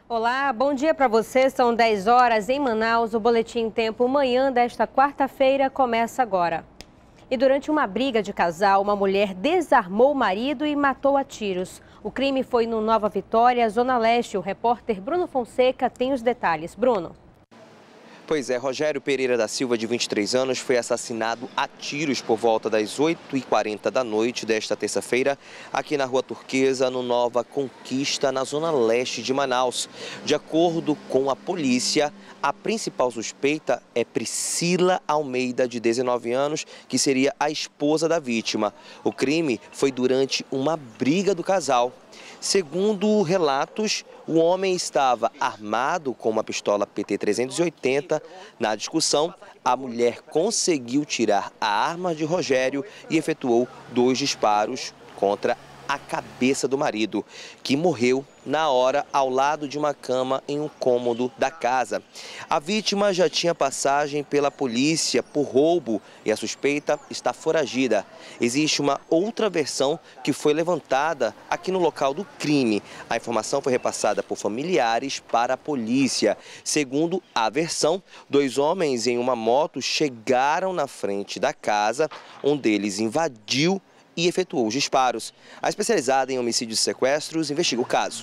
Olá, bom dia para você. São 10 horas em Manaus. O Boletim Tempo Manhã desta quarta-feira começa agora. E durante uma briga de casal, uma mulher desarmou o marido e matou a tiros. O crime foi no Nova Vitória, Zona Leste. O repórter Bruno Fonseca tem os detalhes. Bruno. Pois é, Rogério Pereira da Silva, de 23 anos, foi assassinado a tiros por volta das 8h40 da noite desta terça-feira, aqui na Rua Turquesa, no Nova Conquista, na Zona Leste de Manaus. De acordo com a polícia, a principal suspeita é Priscila Almeida, de 19 anos, que seria a esposa da vítima. O crime foi durante uma briga do casal. Segundo relatos, o homem estava armado com uma pistola PT-380. Na discussão, a mulher conseguiu tirar a arma de Rogério e efetuou 2 disparos contra a cabeça do marido, que morreu na hora ao lado de uma cama em um cômodo da casa. A vítima já tinha passagem pela polícia por roubo e a suspeita está foragida. Existe uma outra versão que foi levantada aqui no local do crime. A informação foi repassada por familiares para a polícia. Segundo a versão, 2 homens em uma moto chegaram na frente da casa, um deles invadiu e efetuou os disparos. A especializada em homicídios e sequestros investiga o caso.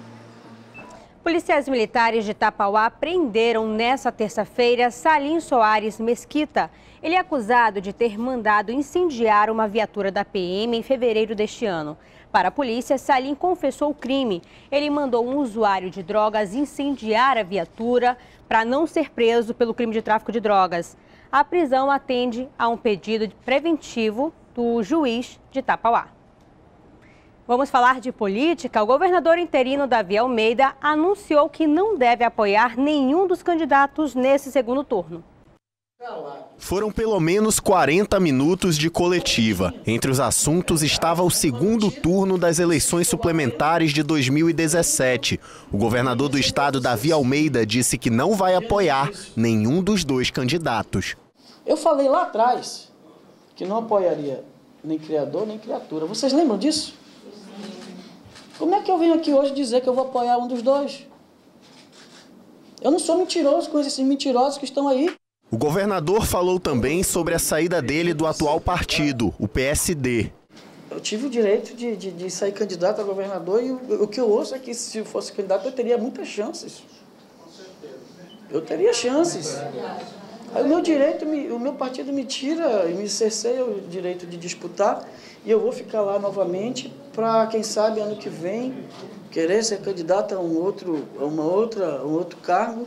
Policiais militares de Tapauá prenderam nesta terça-feira Salim Soares Mesquita. Ele é acusado de ter mandado incendiar uma viatura da PM em fevereiro deste ano. Para a polícia, Salim confessou o crime. Ele mandou um usuário de drogas incendiar a viatura para não ser preso pelo crime de tráfico de drogas. A prisão atende a um pedido preventivo do juiz de Tapauá. Vamos falar de política. O governador interino Davi Almeida anunciou que não deve apoiar nenhum dos candidatos nesse segundo turno. Foram pelo menos 40 minutos de coletiva. Entre os assuntos estava o segundo turno das eleições suplementares de 2017. O governador do estado, Davi Almeida, disse que não vai apoiar nenhum dos 2 candidatos. Eu falei lá atrás que não apoiaria nem criador, nem criatura. Vocês lembram disso? Como é que eu venho aqui hoje dizer que eu vou apoiar um dos 2? Eu não sou mentiroso com esses mentirosos que estão aí. O governador falou também sobre a saída dele do atual partido, o PSD. Eu tive o direito de sair candidato a governador e o que eu ouço é que se eu fosse candidato eu teria muitas chances. Eu teria chances. Aí o meu partido me tira e me cerceia o direito de disputar e eu vou ficar lá novamente para, quem sabe, ano que vem, querer ser candidato a um outro cargo.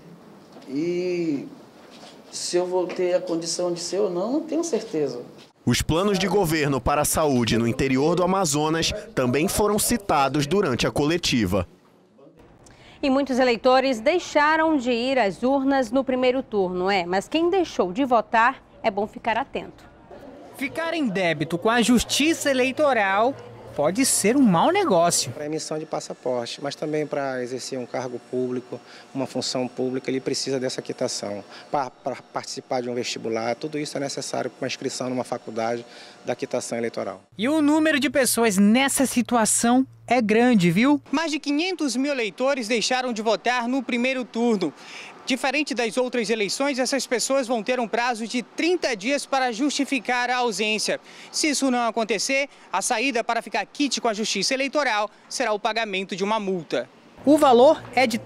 E se eu vou ter a condição de ser ou não, não tenho certeza. Os planos de governo para a saúde no interior do Amazonas também foram citados durante a coletiva. E muitos eleitores deixaram de ir às urnas no primeiro turno, mas quem deixou de votar é bom ficar atento. Ficar em débito com a Justiça Eleitoral pode ser um mau negócio. Para emissão de passaporte, mas também para exercer um cargo público, uma função pública, ele precisa dessa quitação. Para participar de um vestibular, tudo isso é necessário para uma inscrição numa faculdade da quitação eleitoral. E o número de pessoas nessa situação é grande, viu? Mais de 500 mil eleitores deixaram de votar no primeiro turno. Diferente das outras eleições, essas pessoas vão ter um prazo de 30 dias para justificar a ausência. Se isso não acontecer, a saída para ficar quite com a Justiça Eleitoral será o pagamento de uma multa. O valor é de R$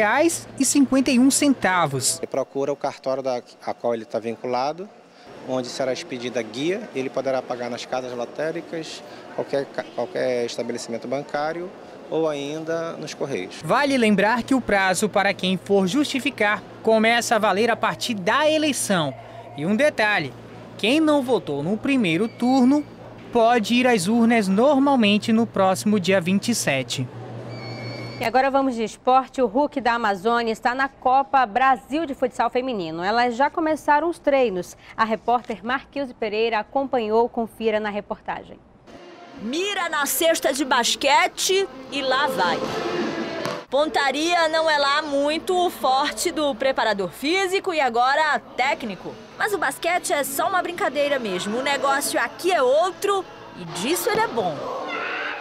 3,51. Ele procura o cartório a qual ele está vinculado, onde será expedida guia, ele poderá pagar nas casas lotéricas, qualquer estabelecimento bancário, ou ainda nos Correios. Vale lembrar que o prazo para quem for justificar começa a valer a partir da eleição. E um detalhe, quem não votou no primeiro turno pode ir às urnas normalmente no próximo dia 27. E agora vamos de esporte. O Hulk da Amazônia está na Copa Brasil de Futsal Feminino. Elas já começaram os treinos. A repórter Marquilze Pereira acompanhou. Confira na reportagem. Mira na cesta de basquete e lá vai. Pontaria não é lá muito o forte do preparador físico e agora técnico. Mas o basquete é só uma brincadeira mesmo. O negócio aqui é outro e disso ele é bom.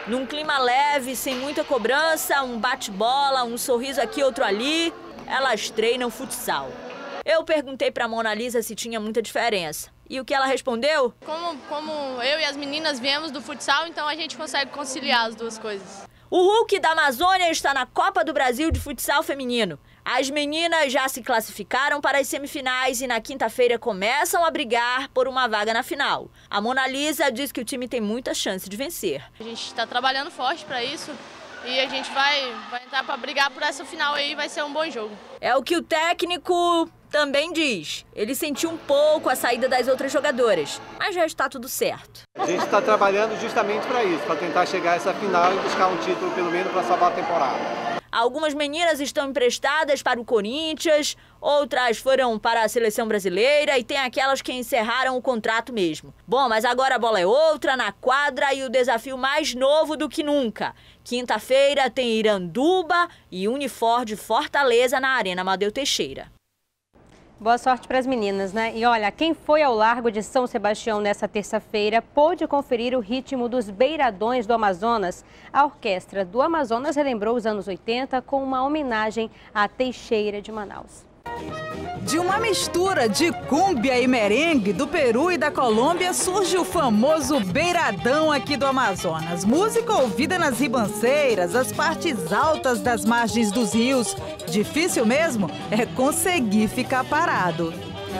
Num clima leve, sem muita cobrança, um bate-bola, um sorriso aqui, outro ali, elas treinam futsal. Eu perguntei para Mona Lisa se tinha muita diferença. E o que ela respondeu? Como eu e as meninas viemos do futsal, então a gente consegue conciliar as duas coisas. O Hulk da Amazônia está na Copa do Brasil de futsal feminino. As meninas já se classificaram para as semifinais e na quinta-feira começam a brigar por uma vaga na final. A Mona Lisa diz que o time tem muita chance de vencer. A gente está trabalhando forte para isso e a gente vai entrar para brigar por essa final aí, vai ser um bom jogo. É o que o técnico também diz. Ele sentiu um pouco a saída das outras jogadoras, mas já está tudo certo. A gente está trabalhando justamente para isso, para tentar chegar a essa final e buscar um título pelo menos para salvar a temporada. Algumas meninas estão emprestadas para o Corinthians, outras foram para a seleção brasileira e tem aquelas que encerraram o contrato mesmo. Bom, mas agora a bola é outra, na quadra e o desafio mais novo do que nunca. Quinta-feira tem Iranduba e Unifor de Fortaleza na Arena Amadeu Teixeira. Boa sorte para as meninas, né? E olha, quem foi ao Largo de São Sebastião nessa terça-feira pôde conferir o ritmo dos Beiradões do Amazonas. A Orquestra do Amazonas relembrou os anos 80 com uma homenagem à Teixeira de Manaus. De uma mistura de cúmbia e merengue do Peru e da Colômbia surge o famoso beiradão aqui do Amazonas. Música ouvida nas ribanceiras, as partes altas das margens dos rios. Difícil mesmo é conseguir ficar parado.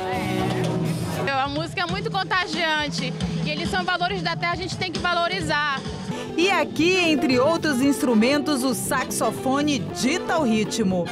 A música é muito contagiante e eles são valores da terra, a gente tem que valorizar. E aqui, entre outros instrumentos, o saxofone dita o ritmo.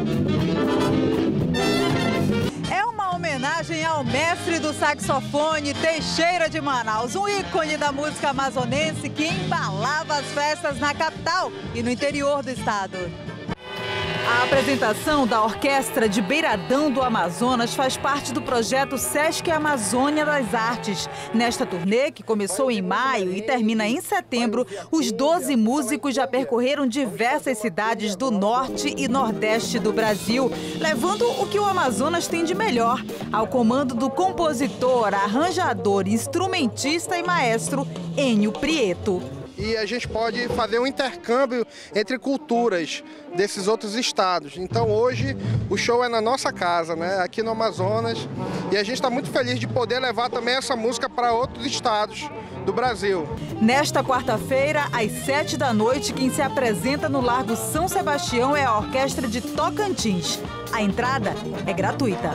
É uma homenagem ao mestre do saxofone, Teixeira de Manaus, um ícone da música amazonense que embalava as festas na capital e no interior do estado. A apresentação da Orquestra de Beiradão do Amazonas faz parte do projeto Sesc Amazônia das Artes. Nesta turnê, que começou em maio e termina em setembro, os 12 músicos já percorreram diversas cidades do norte e nordeste do Brasil, levando o que o Amazonas tem de melhor, ao comando do compositor, arranjador, instrumentista e maestro Enio Prieto. E a gente pode fazer um intercâmbio entre culturas desses outros estados. Então hoje o show é na nossa casa, né? Aqui no Amazonas, e a gente está muito feliz de poder levar também essa música para outros estados do Brasil. Nesta quarta-feira, às 7 da noite, quem se apresenta no Largo São Sebastião é a Orquestra de Tocantins. A entrada é gratuita.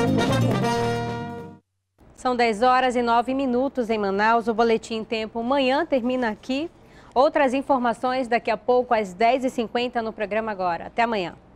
São 10h09 em Manaus. O Boletim Tempo Manhã termina aqui. Outras informações daqui a pouco às 10h50 no programa Agora. Até amanhã.